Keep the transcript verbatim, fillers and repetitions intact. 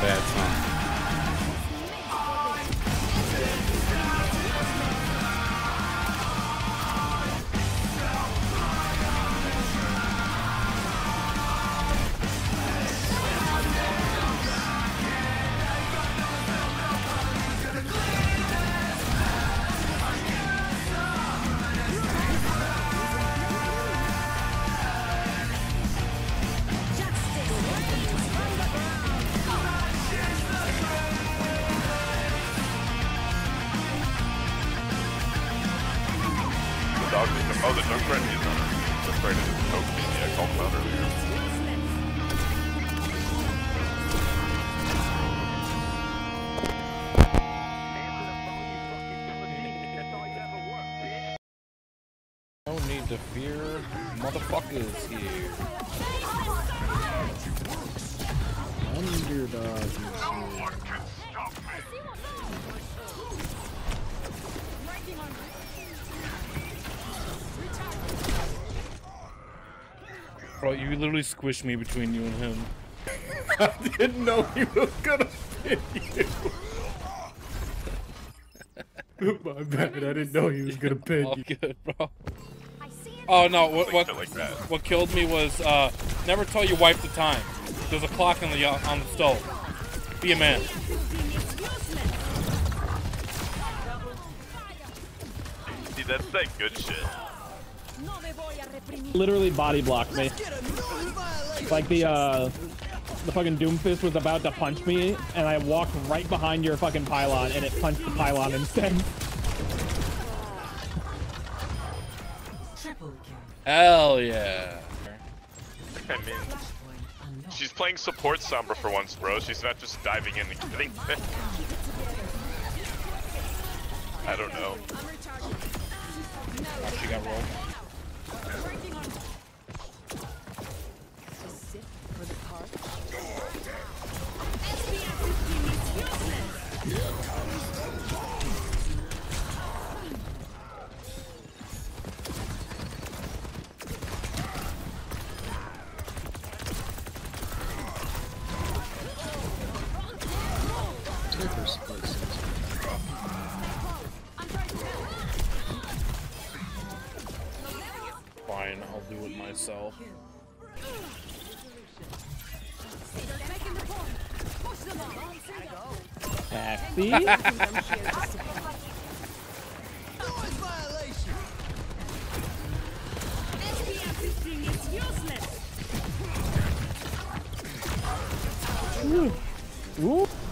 bad song. Oh, the dog friend is on her. The friend is poking me. I called him out earlier. No need to fear motherfuckers here. Underdog. No one can stop me. Bro, you literally squished me between you and him. I didn't know he was gonna hit you. My bad, I didn't know he was gonna pin you. Oh, good, bro. Oh no, what what, like that. what killed me was uh, never tell your wife the time. There's a clock on the uh, on the stove. Be a man. See, that's that good shit. Literally body blocked me. Like the uh the fucking Doomfist was about to punch me and I walked right behind your fucking pylon and it punched the pylon instead. Hell yeah. I mean, she's playing support Sombra for once, bro. She's not just diving in and killing it. I don't know. Oh, she got rolled. Fine, I'll do it myself. Taxi? Ooh. Ooh.